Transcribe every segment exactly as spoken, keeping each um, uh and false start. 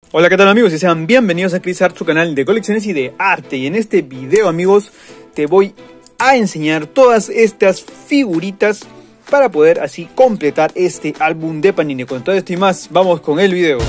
Hola, ¿qué tal amigos? Y sean bienvenidos a Chris Art, su canal de colecciones y de arte. Y en este video, amigos, te voy a enseñar todas estas figuritas para poder así completar este álbum de Panini. Con todo esto y más, vamos con el video.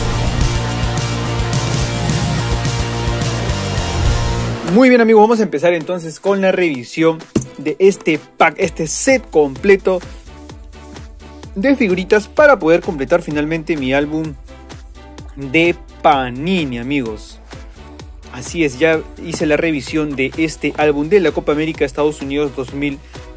Muy bien amigos, vamos a empezar entonces con la revisión de este pack, este set completo de figuritas para poder completar finalmente mi álbum de Panini, amigos. Así es, ya hice la revisión de este álbum de la Copa América Estados Unidos dos mil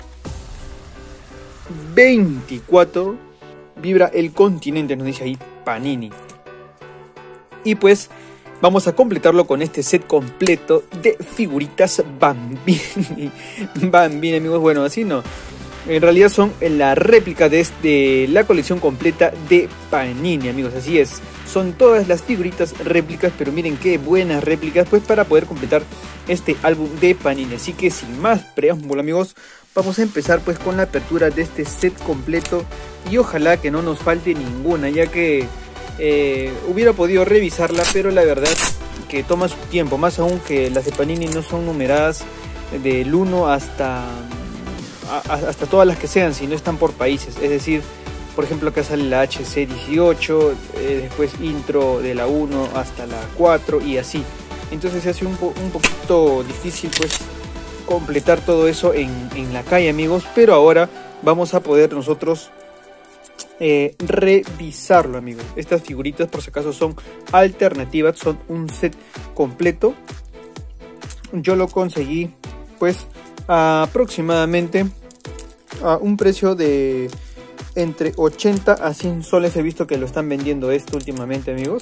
veinticuatro. Vibra el continente, nos dice ahí Panini. Y pues vamos a completarlo con este set completo de figuritas Bambini. Bambini, amigos, bueno, así no. En realidad son la réplica de, este, la colección completa de Panini, amigos, así es. Son todas las figuritas réplicas, pero miren qué buenas réplicas, pues para poder completar este álbum de Panini. Así que sin más preámbulo, amigos, vamos a empezar pues con la apertura de este set completo. Y ojalá que no nos falte ninguna, ya que eh, hubiera podido revisarla, pero la verdad que toma su tiempo. Más aún que las de Panini no son numeradas del uno hasta... hasta todas las que sean, si no están por países. Es decir, por ejemplo acá sale la H C dieciocho, eh, después intro de la uno hasta la cuatro y así. Entonces se hace un, po un poquito difícil pues completar todo eso en, en la calle, amigos. Pero ahora vamos a poder nosotros eh, revisarlo, amigos. Estas figuritas por si acaso son alternativas, son un set completo. Yo lo conseguí pues aproximadamente a un precio de entre ochenta a cien soles. He visto que lo están vendiendo esto últimamente, amigos.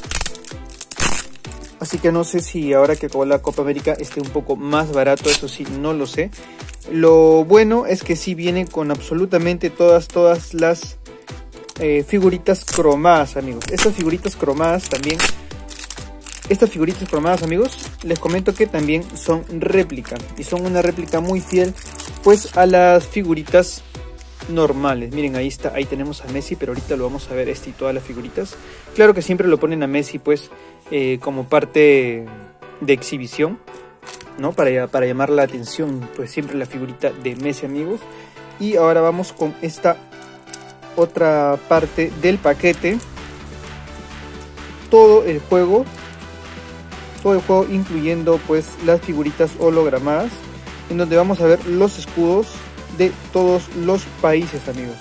Así que no sé si ahora que acabó la Copa América esté un poco más barato, eso sí, no lo sé. Lo bueno es que sí viene con absolutamente todas, todas las eh, figuritas cromadas, amigos. Estas figuritas cromadas también... Estas figuritas cromadas, amigos, les comento que también son réplica. Y son una réplica muy fiel pues a las figuritas normales. Miren, ahí está, ahí tenemos a Messi, pero ahorita lo vamos a ver este y todas las figuritas. Claro que siempre lo ponen a Messi pues eh, como parte de exhibición, ¿no? Para, para llamar la atención, pues siempre la figurita de Messi, amigos. Y ahora vamos con esta otra parte del paquete. Todo el juego... Todo el juego incluyendo pues las figuritas hologramadas, en donde vamos a ver los escudos de todos los países, amigos.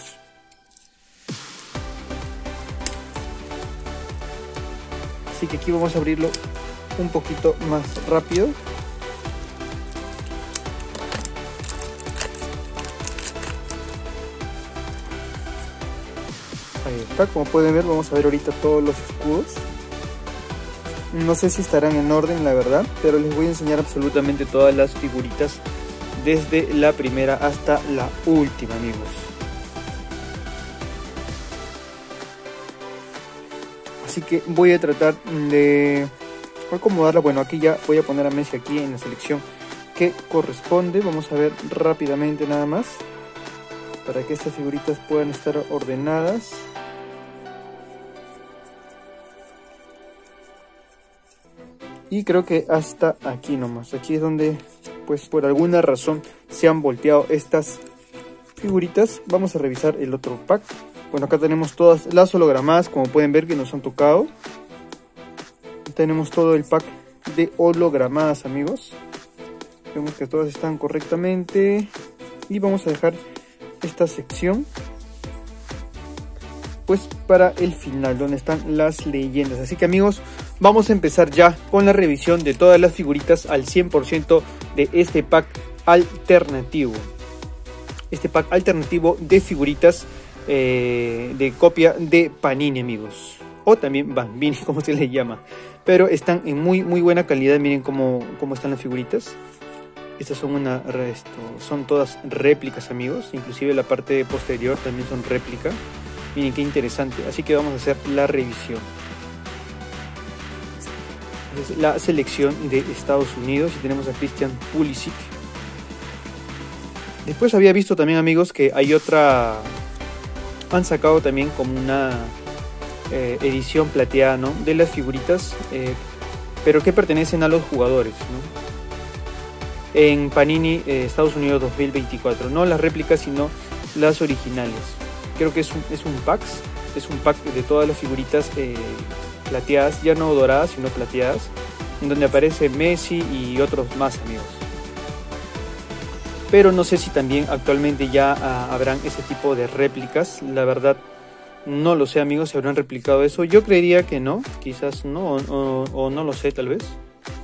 Así que aquí vamos a abrirlo un poquito más rápido. Ahí está, como pueden ver, vamos a ver ahorita todos los escudos. No sé si estarán en orden, la verdad, pero les voy a enseñar absolutamente todas las figuritas desde la primera hasta la última, amigos. Así que voy a tratar de acomodarla. Bueno, aquí ya voy a poner a Messi aquí en la selección que corresponde. Vamos a ver rápidamente nada más para que estas figuritas puedan estar ordenadas. Y creo que hasta aquí nomás. Aquí es donde, pues por alguna razón, se han volteado estas figuritas. Vamos a revisar el otro pack. Bueno, acá tenemos todas las hologramadas, como pueden ver que nos han tocado. Tenemos todo el pack de hologramadas, amigos. Vemos que todas están correctamente. Y vamos a dejar esta sección pues para el final, donde están las leyendas. Así que, amigos, vamos a empezar ya con la revisión de todas las figuritas al cien por ciento de este pack alternativo. Este pack alternativo de figuritas eh, de copia de Panini, amigos. O también Bambini, como se les llama. Pero están en muy muy buena calidad. Miren cómo, cómo están las figuritas. Estas son, una, esto, son todas réplicas, amigos. Inclusive la parte posterior también son réplica. Miren qué interesante. Así que vamos a hacer la revisión. Es la selección de Estados Unidos y tenemos a Christian Pulisic. Después había visto también, amigos, que hay otra... Han sacado también como una eh, edición plateada, ¿no?, de las figuritas, eh, pero que pertenecen a los jugadores, ¿no?, en Panini eh, Estados Unidos dos mil veinticuatro, no las réplicas sino las originales. Creo que es un, es un pack, es un pack de todas las figuritas eh, plateadas, ya no doradas sino plateadas, en donde aparece Messi y otros más, amigos. Pero no sé si también actualmente ya uh, habrán ese tipo de réplicas, la verdad no lo sé, amigos, si habrán replicado eso. Yo creería que no, quizás no, o, o, o no lo sé, tal vez.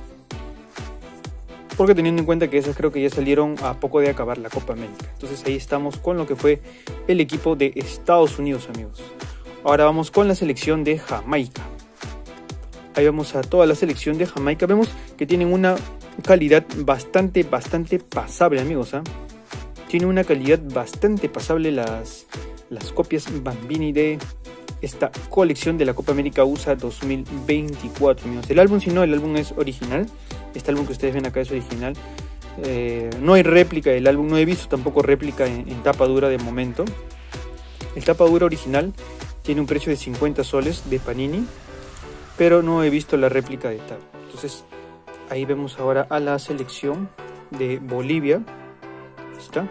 Porque teniendo en cuenta que esas creo que ya salieron a poco de acabar la Copa América. Entonces ahí estamos con lo que fue el equipo de Estados Unidos, amigos. Ahora vamos con la selección de Jamaica. Ahí vamos a toda la selección de Jamaica. Vemos que tienen una calidad bastante, bastante pasable, amigos, ¿eh? Tiene una calidad bastante pasable las, las copias Bambini de esta colección de la Copa América U S A dos mil veinticuatro, amigos. El álbum, si no, el álbum es original. Este álbum que ustedes ven acá es original. Eh, no hay réplica del álbum, no he visto tampoco réplica en, en tapa dura de momento. El tapa dura original tiene un precio de cincuenta soles de Panini, pero no he visto la réplica de tapa. Entonces ahí vemos ahora a la selección de Bolivia. ¿Está?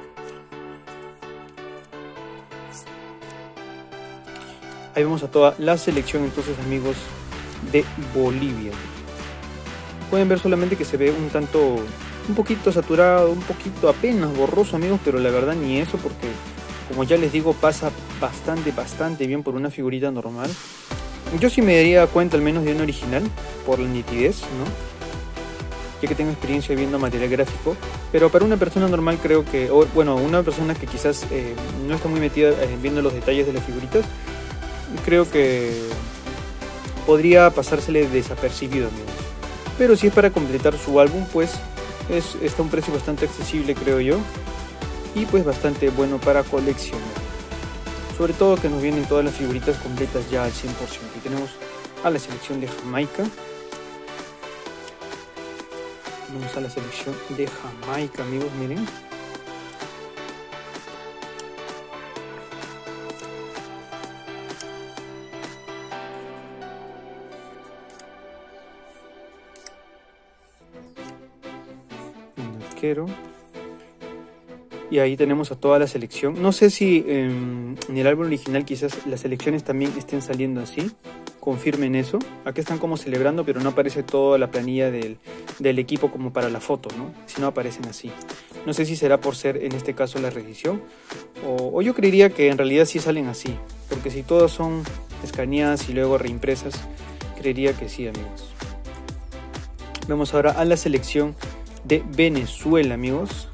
Ahí vemos a toda la selección, entonces, amigos, de Bolivia. Pueden ver solamente que se ve un tanto, un poquito saturado, un poquito apenas borroso, amigos, pero la verdad ni eso, porque como ya les digo, pasa bastante, bastante bien por una figurita normal. Yo sí me daría cuenta al menos de un original, por la nitidez, ¿no?, ya que tengo experiencia viendo material gráfico, pero para una persona normal creo que, o, bueno, una persona que quizás eh, no está muy metida eh, viendo los detalles de las figuritas, creo que podría pasársele desapercibido, amigos. Pero si es para completar su álbum, pues es, está a un precio bastante accesible, creo yo, y pues bastante bueno para coleccionar. Sobre todo que nos vienen todas las figuritas completas ya al cien por ciento. Y tenemos a la selección de Jamaica. Vamos a la selección de Jamaica, amigos, miren. Y ahí tenemos a toda la selección. No sé si eh, en el álbum original quizás las selecciones también estén saliendo así. Confirmen eso. Aquí están como celebrando, pero no aparece toda la planilla del, del equipo como para la foto, ¿no? Si no aparecen así. No sé si será por ser en este caso la reedición. O, o yo creería que en realidad sí salen así. Porque si todas son escaneadas y luego reimpresas, creería que sí, amigos. Vemos ahora a la selección de Venezuela, amigos.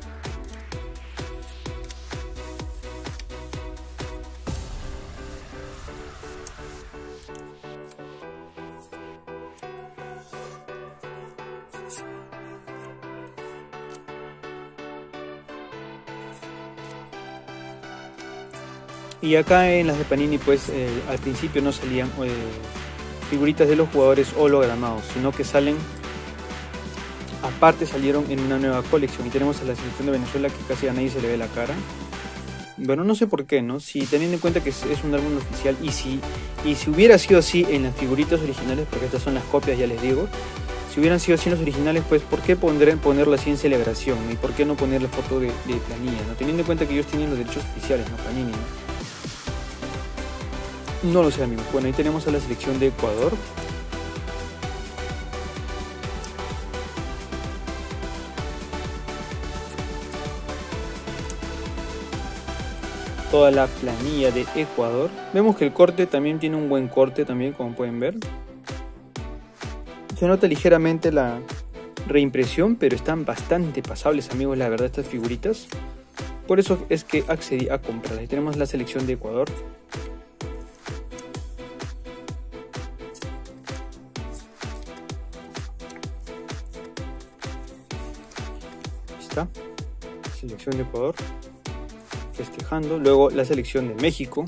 Y acá en las de Panini, pues eh, al principio no salían eh, figuritas de los jugadores hologramados, sino que salen aparte, salieron en una nueva colección. Y tenemos a la selección de Venezuela, que casi a nadie se le ve la cara. Bueno, no sé por qué, ¿no? Si teniendo en cuenta que es, es un álbum oficial, y si, y si hubiera sido así en las figuritas originales, porque estas son las copias, ya les digo, si hubieran sido así en los originales, pues ¿por qué pondré, ponerlo así en celebración? ¿Y por qué no poner la foto de, de planilla, ¿no? Teniendo en cuenta que ellos tienen los derechos oficiales, ¿no? Panini, ¿no? No lo sé, amigos. Bueno, ahí tenemos a la selección de Ecuador. Toda la planilla de Ecuador. Vemos que el corte también tiene un buen corte también, como pueden ver. Se nota ligeramente la reimpresión, pero están bastante pasables, amigos, la verdad, estas figuritas. Por eso es que accedí a comprarlas. Ahí tenemos la selección de Ecuador. Selección de Ecuador festejando. Luego la selección de México.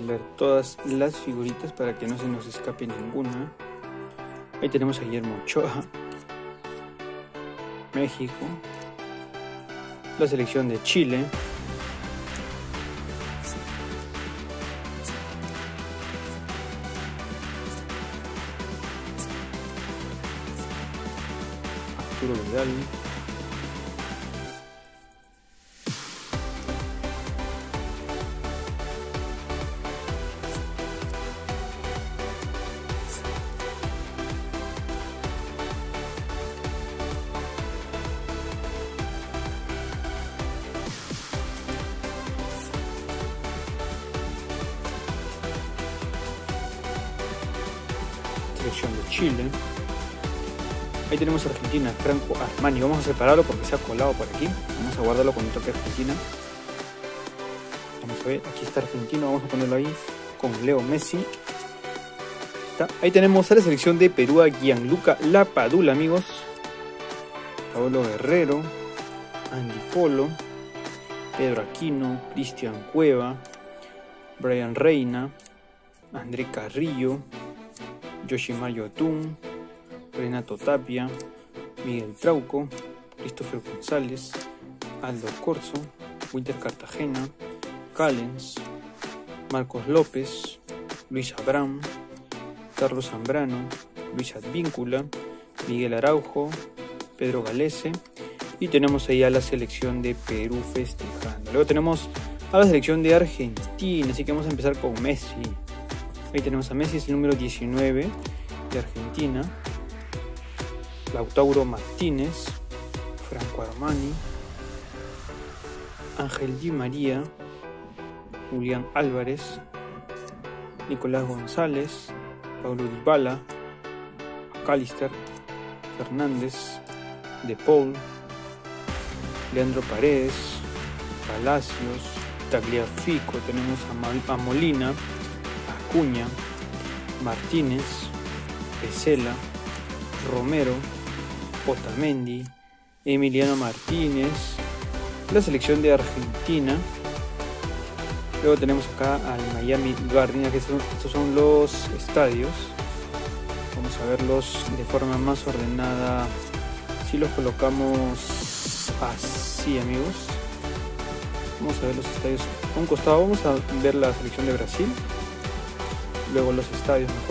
ver todas las figuritas para que no se nos escape ninguna. Ahí tenemos a Guillermo Ochoa, México, la selección de Chile, Arturo Vidal, selección de Chile. Ahí tenemos a Argentina, Franco Armani. Vamos a separarlo porque se ha colado por aquí. Vamos a guardarlo con el toque Argentina. Vamos a ver, aquí está Argentina. Vamos a ponerlo ahí con Leo Messi. Está. Ahí tenemos a la selección de Perú, a Gianluca Lapadula, amigos. Pablo Guerrero, Andy Polo, Pedro Aquino, Cristian Cueva, Brian Reina, André Carrillo, Yoshimar Yotun, Renato Tapia, Miguel Trauco, Christopher González, Aldo Corso, Winter Cartagena, Callens, Marcos López, Luis Abraham, Carlos Zambrano, Luis Advíncula, Miguel Araujo, Pedro Galese, y tenemos ahí a la selección de Perú festejando. Luego tenemos a la selección de Argentina, así que vamos a empezar con Messi. Ahí tenemos a Messi, es el número diecinueve de Argentina. Lautaro Martínez, Franco Armani, Ángel Di María, Julián Álvarez, Nicolás González, Paulo Dybala, Callister, Fernández, De Paul, Leandro Paredes, Palacios, Tagliafico, tenemos a Molina, Acuña, Martínez, Pesela, Romero, Otamendi, Emiliano Martínez, la selección de Argentina. Luego tenemos acá al Miami Gardenia, que estos, estos son los estadios. Vamos a verlos de forma más ordenada. Si los colocamos así, amigos. Vamos a ver los estadios a un costado. Vamos a ver la selección de Brasil. Luego los estadios mejor.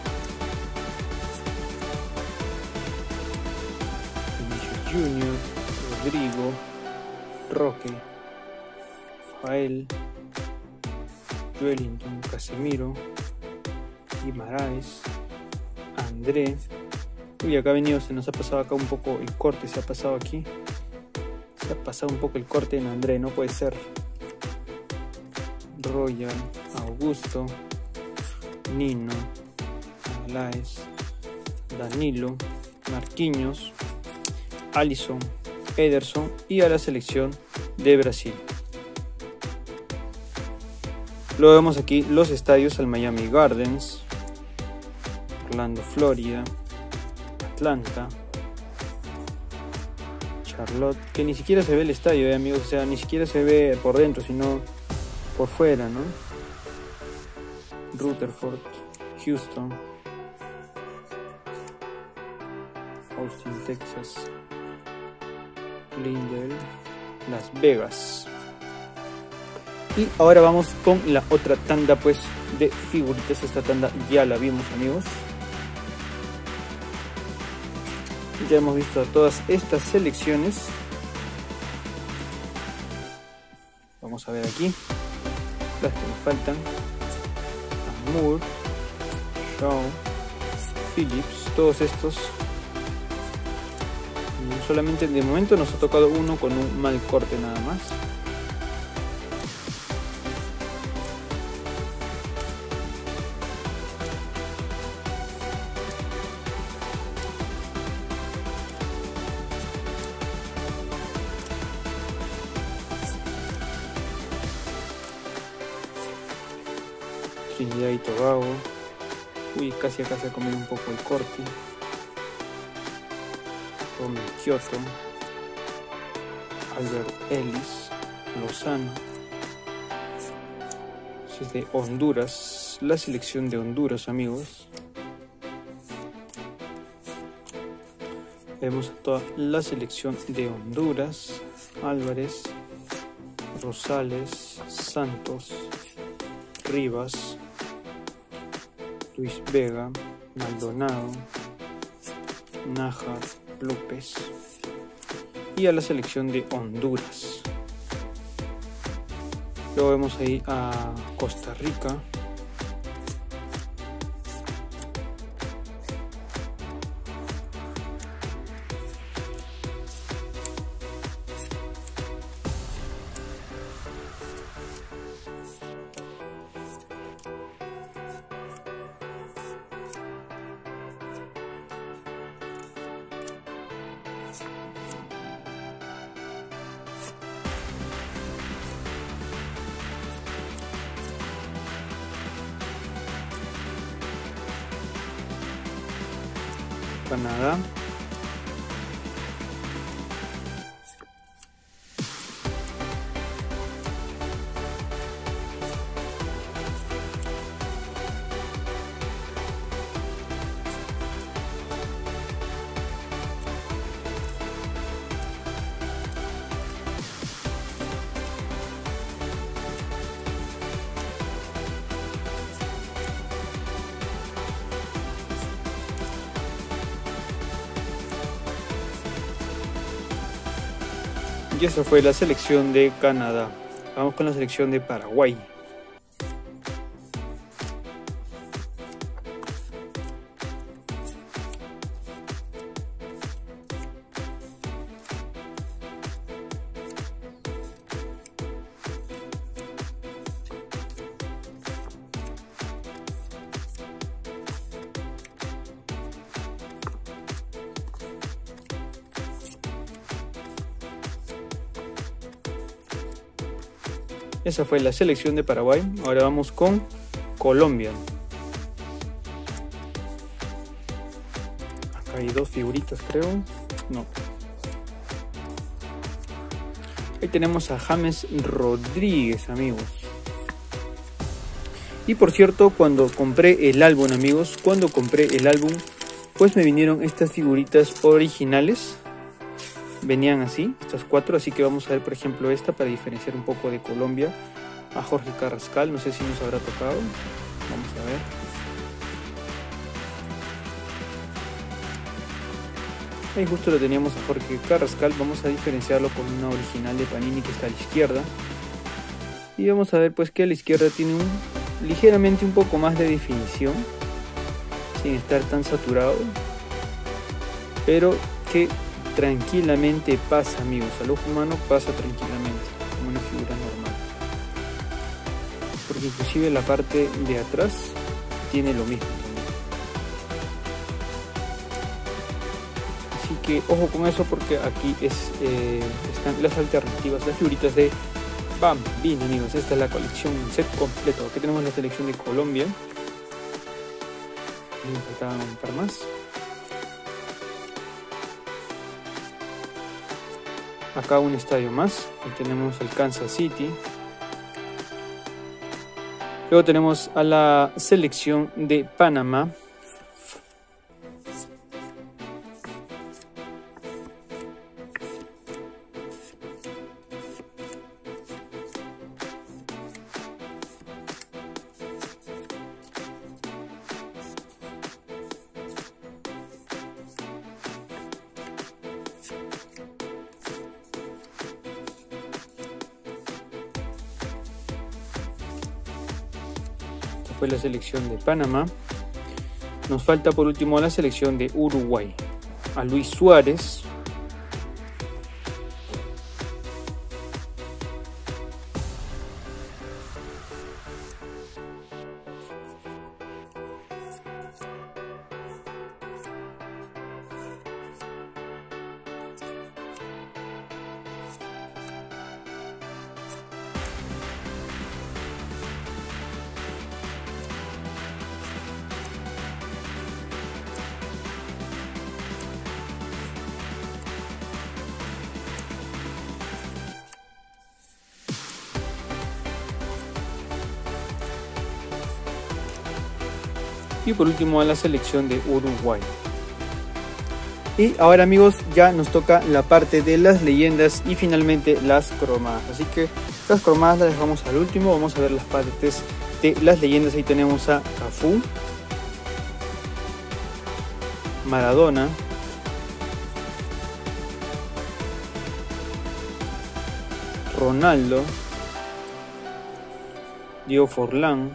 Vinicius Junior, Rodrigo, Roque, Rafael, Wellington, Casemiro, Guimaraes, André. Uy, acá ha venido, se nos ha pasado acá un poco el corte, se ha pasado aquí. Se ha pasado un poco el corte en André, no puede ser. Royal, Augusto, Nino, Alaes, Danilo, Marquinhos, Alisson, Ederson y a la selección de Brasil. Luego vemos aquí los estadios: al Miami Gardens, Orlando, Florida, Atlanta, Charlotte, que ni siquiera se ve el estadio, eh, amigos, o sea, ni siquiera se ve por dentro, sino por fuera, ¿no? Rutherford, Houston, Austin, Texas, Glendale, Las Vegas. Y ahora vamos con la otra tanda, pues, de figuritas. Esta tanda ya la vimos, amigos. Ya hemos visto todas estas selecciones. Vamos a ver aquí las que nos faltan: Moore, Shaw, Phillips, todos estos. Solamente de momento nos ha tocado uno con un mal corte nada más. Trinidad y Tobago. Uy, casi acá se ha comido un poco el corte. Con Kioto, Albert Ellis, Lozano, Es de Honduras, la selección de Honduras, amigos. Vemos a toda la selección de Honduras: Álvarez, Rosales, Santos, Rivas, Luis Vega, Maldonado, Nájar, López. Y a la selección de Honduras. Luego vemos ahí a Costa Rica. Canadá. Y esa fue la selección de Canadá. Vamos con la selección de Paraguay. Esa fue la selección de Paraguay. Ahora vamos con Colombia. Acá hay dos figuritas, creo. No. Ahí tenemos a James Rodríguez, amigos. Y por cierto, cuando compré el álbum, amigos, cuando compré el álbum, pues me vinieron estas figuritas originales. Venían así, estas cuatro, así que vamos a ver por ejemplo esta para diferenciar un poco de Colombia. A Jorge Carrascal, no sé si nos habrá tocado. Vamos a ver. Ahí justo lo teníamos a Jorge Carrascal. Vamos a diferenciarlo con una original de Panini que está a la izquierda. Y vamos a ver pues que a la izquierda tiene un ligeramente un poco más de definición, sin estar tan saturado, pero que tranquilamente pasa, amigos. Al ojo humano pasa tranquilamente, como una figura normal. Porque inclusive la parte de atrás tiene lo mismo. Así que ojo con eso, porque aquí es, eh, están las alternativas, las figuritas de Bambino, amigos. Esta es la colección, un set completo. Aquí tenemos la selección de Colombia. Y me faltaban un par más. Acá un estadio más. Aquí tenemos el Kansas City. Luego tenemos a la selección de Panamá. Fue la selección de Panamá. Nos falta por último la selección de Uruguay. A Luis Suárez. y por último a la selección de Uruguay. Y ahora, amigos, ya nos toca la parte de las leyendas y finalmente las cromadas. Así que las cromadas las dejamos al último. Vamos a ver las partes de las leyendas. Ahí tenemos a Cafú, Maradona, Ronaldo, Diego Forlán,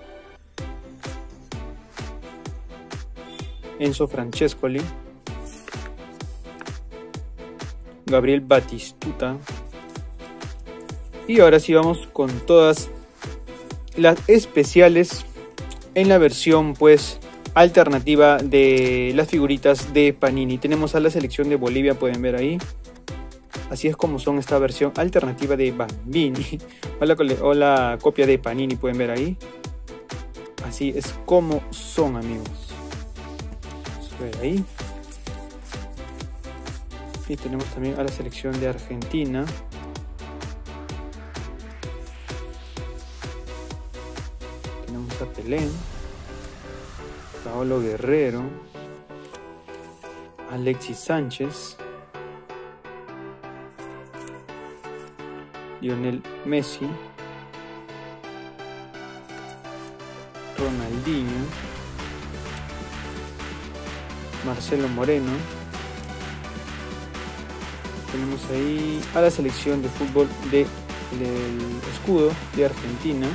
Enzo Francescoli, Gabriel Batistuta. Y ahora sí vamos con todas las especiales en la versión pues alternativa de las figuritas de Panini. Tenemos a la selección de Bolivia, pueden ver ahí. Así es como son esta versión alternativa de Bambini o la, o la copia de Panini, pueden ver ahí. Así es como son, amigos. Vamos a ver ahí. Y tenemos también a la selección de Argentina. Tenemos a Pelé, Paolo Guerrero, Alexis Sánchez, Lionel Messi, Ronaldinho, Marcelo Moreno. Tenemos ahí a la selección de fútbol de, del escudo de Argentina,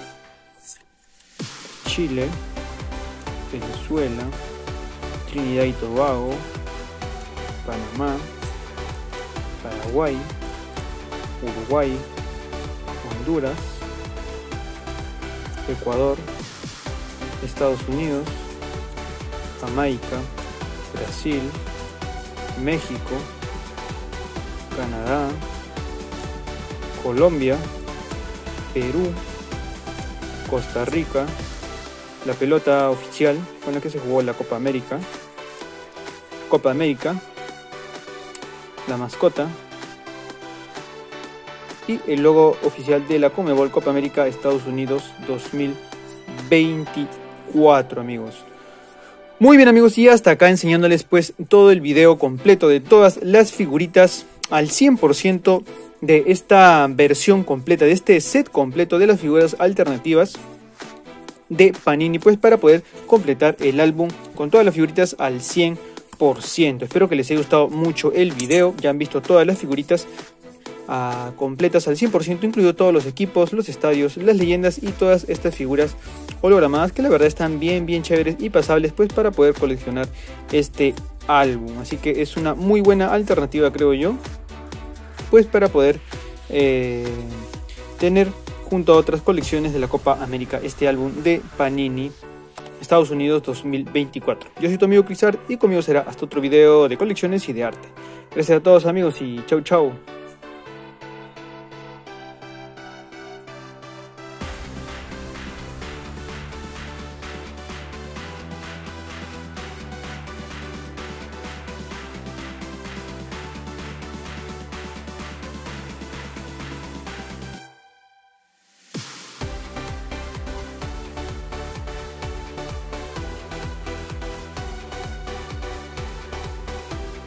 Chile, Venezuela, Trinidad y Tobago, Panamá, Paraguay, Uruguay, Honduras, Ecuador, Estados Unidos, Jamaica, Brasil, México, Canadá, Colombia, Perú, Costa Rica, la pelota oficial con la que se jugó la Copa América, Copa América, la mascota y el logo oficial de la Conmebol Copa América Estados Unidos dos mil veinticuatro, amigos. Muy bien, amigos, y hasta acá enseñándoles pues todo el video completo de todas las figuritas al cien por ciento de esta versión completa, de este set completo de las figuras alternativas de Panini, pues para poder completar el álbum con todas las figuritas al cien por ciento. Espero que les haya gustado mucho el video. Ya han visto todas las figuritas uh, completas al cien por ciento, incluido todos los equipos, los estadios, las leyendas y todas estas figuras hologramadas que la verdad están bien bien chéveres y pasables pues para poder coleccionar este álbum. Así que es una muy buena alternativa, creo yo, pues para poder eh, tener junto a otras colecciones de la Copa América este álbum de Panini Estados Unidos dos mil veinticuatro. Yo soy tu amigo Crisart y conmigo será hasta otro video de colecciones y de arte. Gracias a todos, amigos, y chau chau.